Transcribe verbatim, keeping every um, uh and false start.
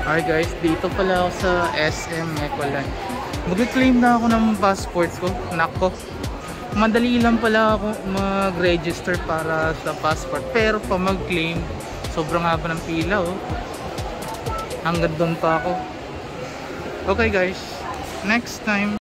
Hi guys, dito pala ako sa S M Ecoland. Mag-claim na ako ng passports ko. Nako, madali lang pala ako mag-register para sa passport. Pero pa mag-claim, sobrang haba ng pila oh. Hanggang doon pa ako. Okay guys, next time.